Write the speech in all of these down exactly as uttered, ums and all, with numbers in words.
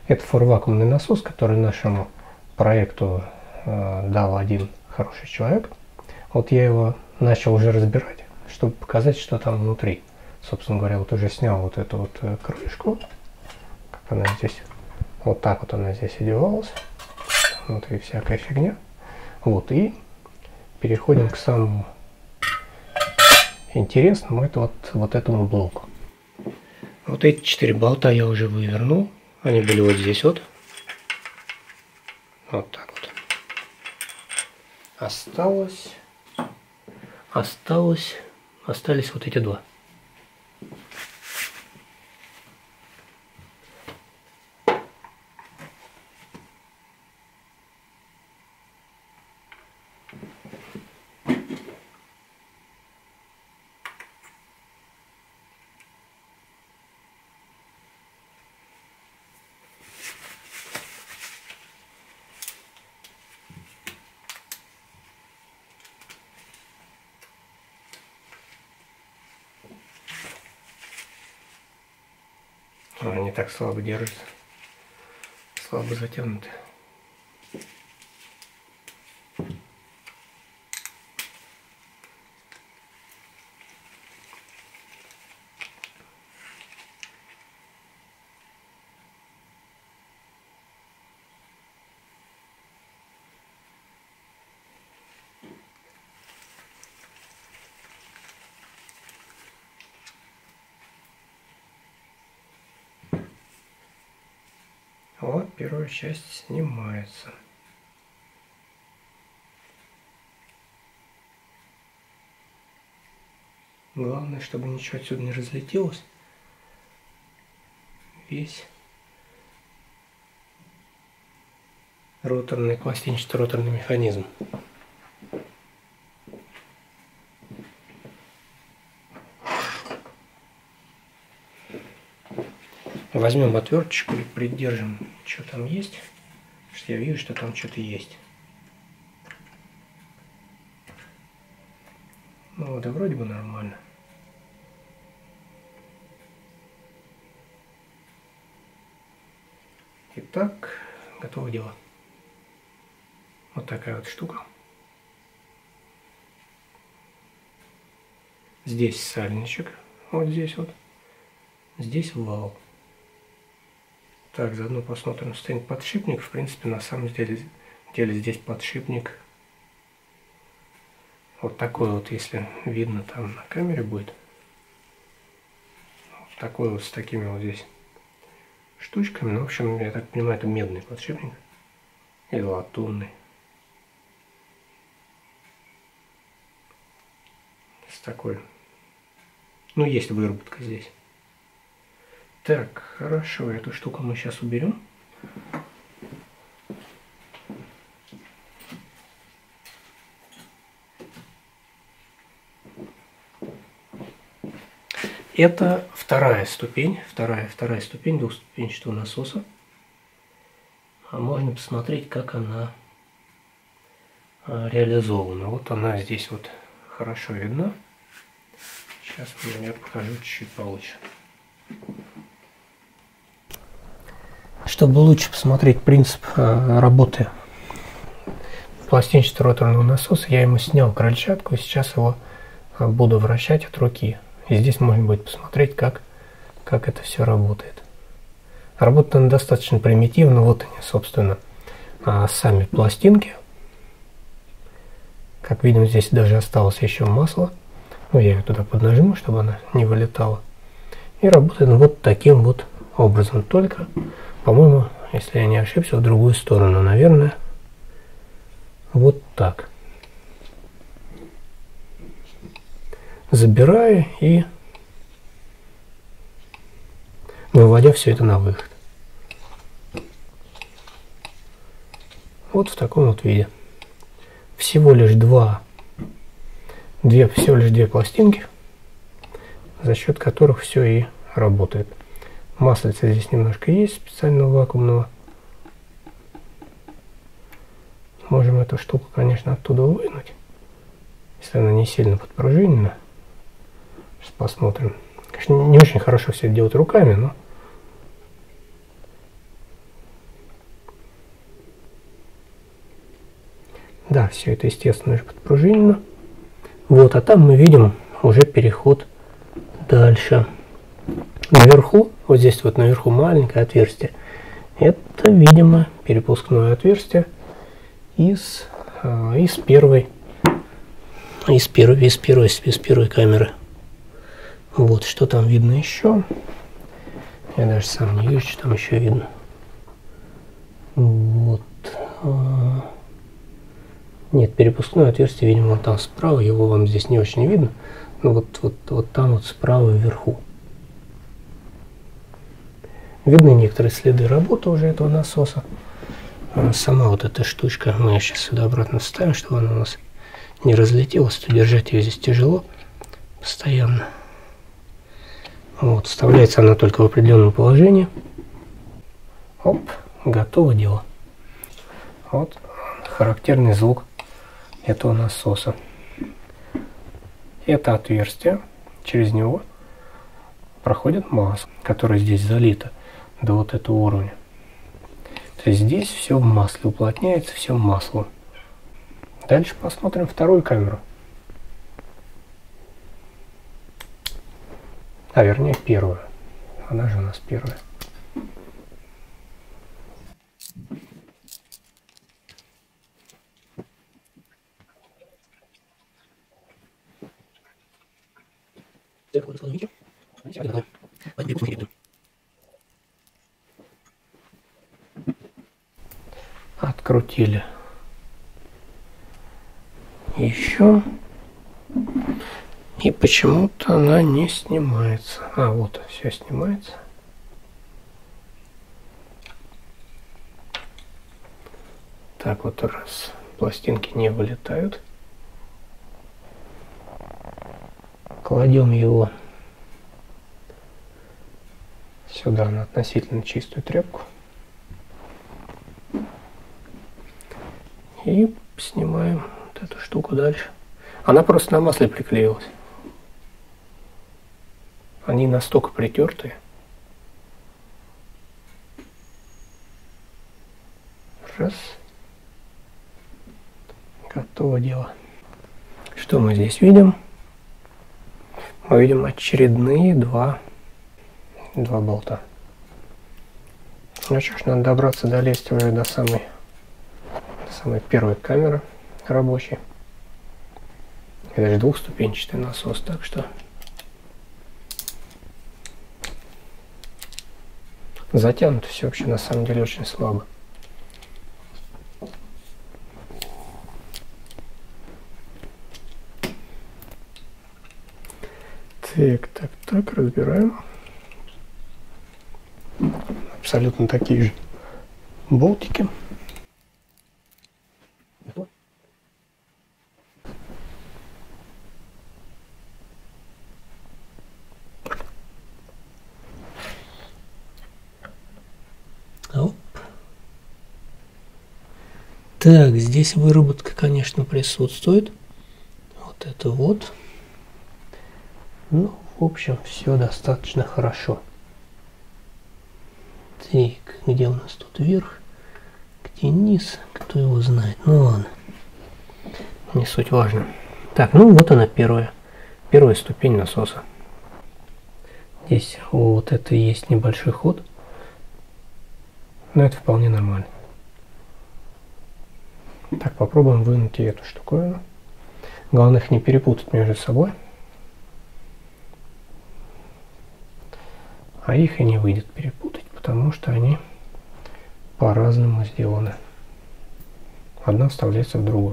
Это форвакуумный насос, который нашему проекту э, дал один хороший человек. Вот я его начал уже разбирать, чтобы показать, что там внутри. Собственно говоря, вот уже снял вот эту вот э, крышку. Как она здесь, вот так вот она здесь одевалась. Внутри всякая фигня. Вот, и переходим к самому интересному, это вот, вот этому блоку. Вот эти четыре болта я уже вывернул. Они были вот здесь вот. Вот так вот. Осталось... Осталось... Остались вот эти два. Они так слабо держатся, слабо затянуты. Вот первая часть снимается. Главное, чтобы ничего отсюда не разлетелось. Весь роторный, пластинчато-роторный механизм. Возьмем отверточку и придержим, что там есть. Потому что я вижу, что там что-то есть. Ну вот и вроде бы нормально. Итак, готово дело. Вот такая вот штука. Здесь сальничек. Вот здесь вот. Здесь вал. Так, заодно посмотрим, стоит подшипник. В принципе, на самом деле, деле здесь подшипник. Вот такой вот, если видно там на камере будет. Вот такой вот с такими вот здесь штучками. Ну, в общем, я так понимаю, это медный подшипник. Или латунный. С такой. Ну, есть выработка здесь. Так, хорошо, эту штуку мы сейчас уберем. Это вторая ступень, вторая, вторая ступень двухступенчатого насоса. А можно посмотреть, как она реализована. Вот она здесь вот хорошо видна. Сейчас я покажу чуть-чуть получше. Чтобы лучше посмотреть принцип работы пластинчато-роторного насоса, я ему снял крыльчатку и сейчас его буду вращать от руки. И здесь можно будет посмотреть, как, как это все работает. Работает она достаточно примитивно. Вот они, собственно, сами пластинки. Как видим, здесь даже осталось еще масло. Ну, я ее туда поднажму, чтобы она не вылетала. И работает вот таким вот образом. Только, по-моему, если я не ошибся, в другую сторону, наверное, вот так. Забирая и выводя все это на выход. Вот в таком вот виде. Всего лишь два, две, всего лишь две пластинки, за счет которых все и работает. Маслица здесь немножко есть, специального вакуумного. Можем эту штуку, конечно, оттуда вынуть, если она не сильно подпружинена. Сейчас посмотрим. Конечно, не очень хорошо все это делать руками, но Да, все это, естественно, уже подпружинено. Вот, а там мы видим уже переход дальше. Наверху, вот здесь вот наверху маленькое отверстие. Это, видимо, перепускное отверстие из, э, из первой, из первой, из первой, из первой камеры. Вот, что там видно еще? Я даже сам не вижу, что там еще видно. Вот. Нет, перепускное отверстие, видимо, вот там справа, его вам здесь не очень видно. Но вот, вот, вот там вот справа вверху. Видны некоторые следы работы уже этого насоса. Сама вот эта штучка, мы ее сейчас сюда обратно вставим, чтобы она у нас не разлетелась, то держать ее здесь тяжело постоянно. Вот, вставляется она только в определенном положении. Оп, готово дело. Вот характерный звук этого насоса. Это отверстие, через него проходит масло, которое здесь залито до вот этого уровня. То есть здесь все в масле, уплотняется все маслом. Дальше посмотрим вторую камеру. А вернее первую. Она же у нас первая. Открутили. Еще. И почему-то она не снимается. А, вот, все снимается. Так вот, раз пластинки не вылетают. Кладем его сюда на относительно чистую тряпку. И снимаем вот эту штуку дальше. Она просто на масле приклеилась. Они настолько притертые. Раз. Готово дело. Что мы здесь видим? Мы видим очередные два, два болта. Ну что ж, надо добраться, долезть уже до самой, до самой первой камеры рабочей. Это же двухступенчатый насос, так что затянуто все вообще на самом деле очень слабо. Так, так, так, разбираем. Абсолютно такие же болтики. Оп. Так, здесь выработка, конечно, присутствует. Вот это вот. Ну, в общем, все достаточно хорошо. Так, где у нас тут верх, где низ, кто его знает. Ну ладно, не суть важно. Так, ну вот она первая, первая ступень насоса. Здесь вот это и есть небольшой ход, но это вполне нормально. Так, попробуем вынуть и эту штуковину. Главное их не перепутать между собой. А их и не выйдет перепутать, потому что они по-разному сделаны. Одна вставляется в другую.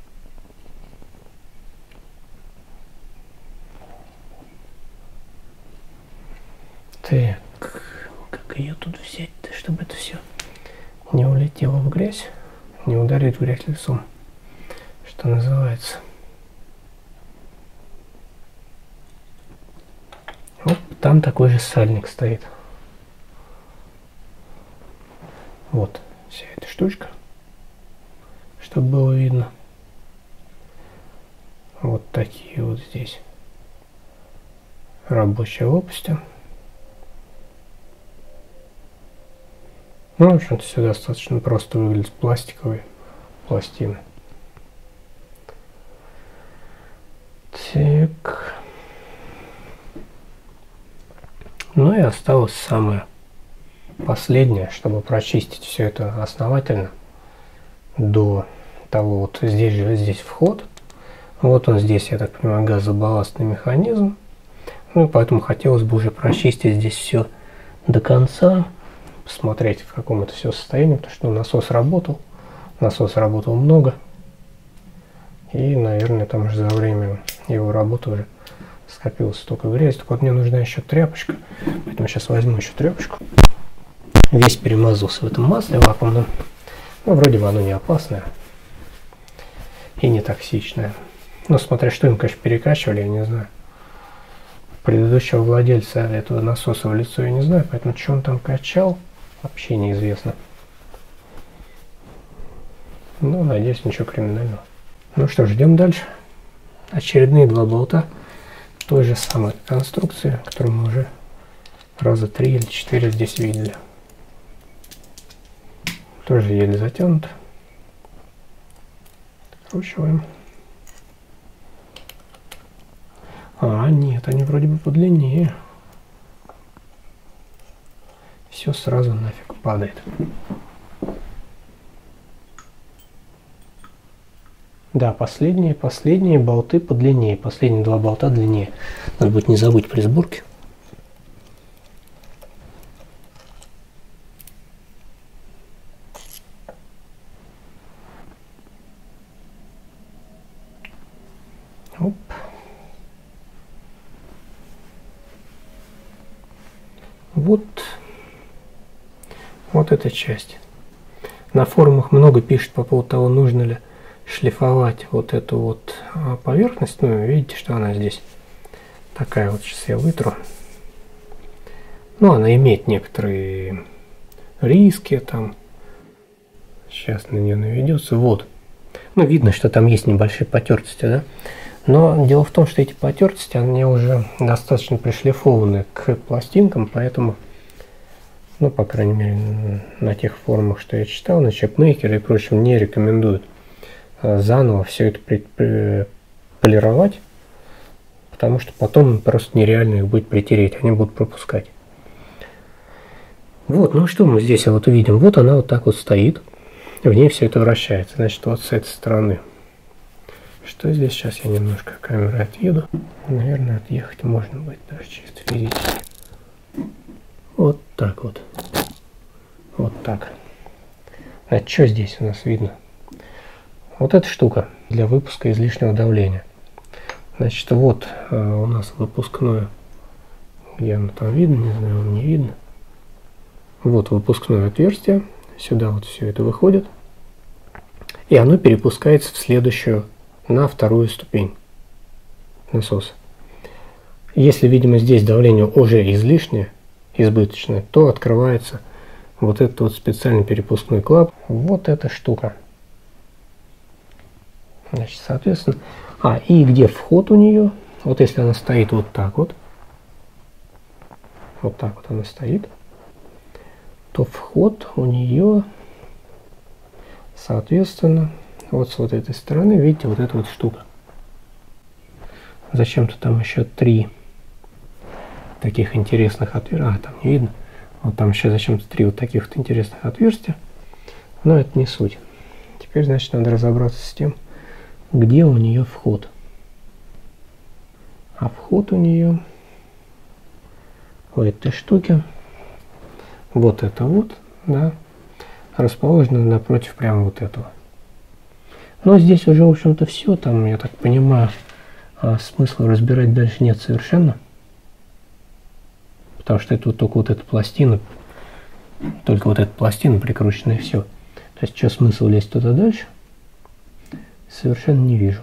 Так, как ее тут взять-то, чтобы это все не улетело в грязь, не ударить в грязь лицом, что называется. Вот там такой же сальник стоит. Вот вся эта штучка, чтобы было видно. Вот такие вот здесь рабочие лопасти. Ну, в общем-то, все достаточно просто выглядит, пластиковые пластины. Так. Ну и осталось самое последнее, чтобы прочистить все это основательно до того, вот здесь же здесь вход. Вот он здесь, я так понимаю, газобалластный механизм. Ну и поэтому хотелось бы уже прочистить здесь все до конца, посмотреть, в каком это все состоянии, потому что насос работал, насос работал много. И, наверное, там уже за время его работы уже скопилось столько грязи. Так вот, мне нужна еще тряпочка, поэтому сейчас возьму еще тряпочку. Весь перемазался в этом масле вакуумном. Ну, вроде бы оно не опасное и не токсичное. Но смотря что им, конечно, перекачивали, я не знаю. Предыдущего владельца этого насоса в лицо я не знаю, поэтому что он там качал, вообще неизвестно. Ну, надеюсь, ничего криминального. Ну что, ждем дальше. Очередные два болта той же самой конструкции, которую мы уже раза три или четыре здесь видели. Тоже еле затянут. Откручиваем. А, нет, они вроде бы подлиннее. Все сразу нафиг падает. Да, последние, последние болты подлиннее. Последние два болта длиннее. Надо будет не забыть при сборке. Оп. Вот, вот эта часть. На форумах много пишут по поводу того, нужно ли шлифовать вот эту вот поверхность. Ну, видите, что она здесь такая вот. Сейчас я вытру. Ну, она имеет некоторые риски там. Сейчас на нее наведется. Вот. Ну, видно, что там есть небольшие потертости, да? Но дело в том, что эти потертости, они уже достаточно пришлифованы к пластинкам, поэтому, ну, по крайней мере, на тех форумах, что я читал, на чипмейкере и прочем, не рекомендуют заново все это при, при, полировать, потому что потом просто нереально их будет притереть, они будут пропускать. Вот, ну что мы здесь вот увидим? Вот она вот так вот стоит, в ней все это вращается, значит, вот с этой стороны. Что здесь? Сейчас я немножко камерой отъеду. Наверное, отъехать можно будет даже чисто физически. Вот так вот. Вот так. Значит, что здесь у нас видно? Вот эта штука для выпуска излишнего давления. Значит, вот э, у нас выпускное. Где оно там видно? Не знаю, не видно. Вот выпускное отверстие. Сюда вот все это выходит. И оно перепускается в следующую, на вторую ступень насоса. Если, видимо, здесь давление уже излишнее, избыточное, то открывается вот этот вот специальный перепускной клапан. Вот эта штука. Значит, соответственно, а, и где вход у нее, вот если она стоит вот так вот, вот так вот она стоит, то вход у нее, соответственно, вот с вот этой стороны, видите, вот эта вот штука. Зачем-то там еще три таких интересных отверстия. А, там не видно. Вот там еще зачем-то три вот таких вот интересных отверстия. Но это не суть. Теперь, значит, надо разобраться с тем, где у нее вход. А вход у нее в этой штуке, вот это вот, да, расположено напротив прямо вот этого. Но здесь уже, в общем-то, все. Там, я так понимаю, смысла разбирать дальше нет совершенно. Потому что это вот только вот эта пластина, только вот эта пластина прикручена и все. То есть, что смысл лезть туда дальше, совершенно не вижу.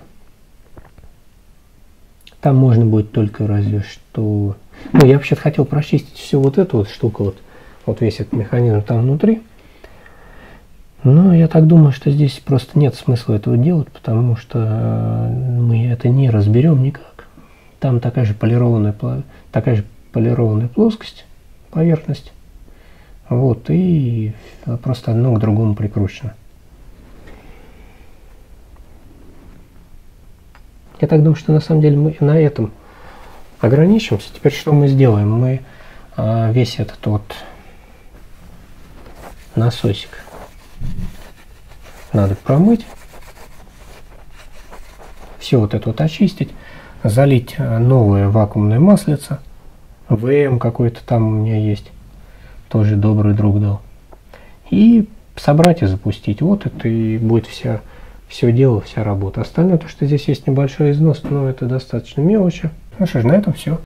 Там можно будет только разве что... Ну, я вообще-то хотел прочистить всю вот эту вот штуку, вот, вот весь этот механизм там внутри. Но я так думаю, что здесь просто нет смысла этого делать, потому что мы это не разберем никак. Там такая же полированная, такая же полированная плоскость, поверхность. Вот, и просто одно к другому прикручено. Я так думаю, что на самом деле мы на этом ограничимся. Теперь что мы сделаем? Мы а, весь этот вот насосик надо промыть, все вот это вот очистить, залить новое вакуумное маслице, ВМ какой-то там у меня есть, тоже добрый друг дал, и собрать и запустить. Вот это и будет вся, все дело, вся работа. Остальное, то, что здесь есть небольшой износ, но это достаточно мелочи. Ну что ж, на этом все.